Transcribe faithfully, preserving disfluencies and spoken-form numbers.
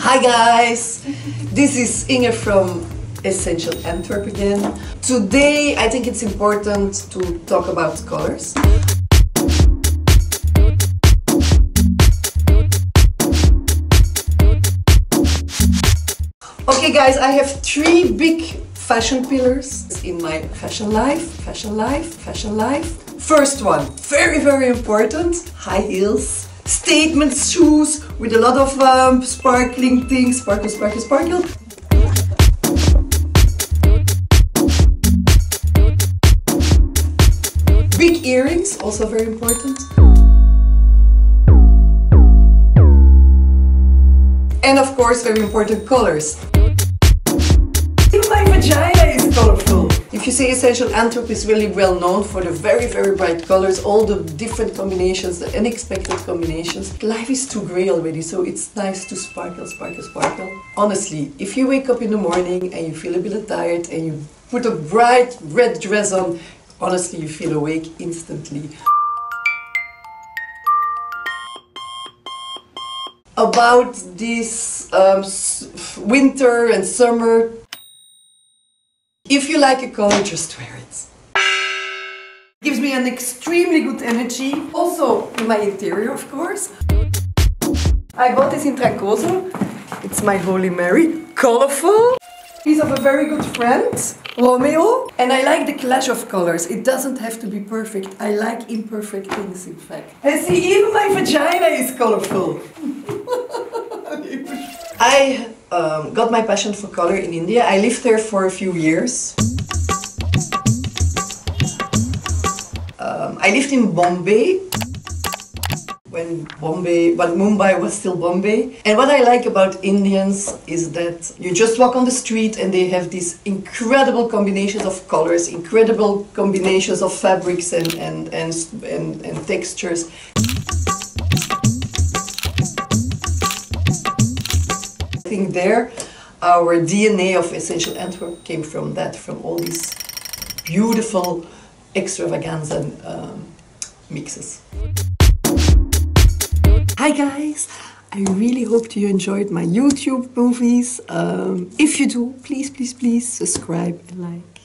Hi guys, this is Inge from Essential Antwerp again. Today I think it's important to talk about colors. Okay guys, I have three big fashion pillars in my fashion life, fashion life, fashion life. First one, very very important, high heels. Statement shoes with a lot of um, sparkling things, sparkle, sparkle, sparkle. Big earrings, also very important. And of course, very important colors. Even my vagina is colorful. If you say Essential Antwerp is really well known for the very, very bright colors, all the different combinations, the unexpected combinations. Life is too grey already, so it's nice to sparkle, sparkle, sparkle. Honestly, if you wake up in the morning and you feel a bit tired and you put a bright red dress on, honestly, you feel awake instantly. About this um, winter and summer, if you like a color, just wear it. Gives me an extremely good energy. Also in my interior, of course. I bought this in Tracoso. It's my Holy Mary. Colorful. Piece of a very good friend, Romeo. And I like the clash of colors. It doesn't have to be perfect. I like imperfect things, in fact. And see, even my vagina is colorful. I um, got my passion for color in India. I lived there for a few years. Um, I lived in Bombay, when Bombay, when Mumbai was still Bombay. And what I like about Indians is that you just walk on the street and they have these incredible combinations of colors, incredible combinations of fabrics and, and, and, and, and textures. I think there, our D N A of Essential Antwerp came from that, from all these beautiful extravaganza um, mixes. Hi guys! I really hope you enjoyed my YouTube movies. Um, if you do, please, please, please subscribe and like.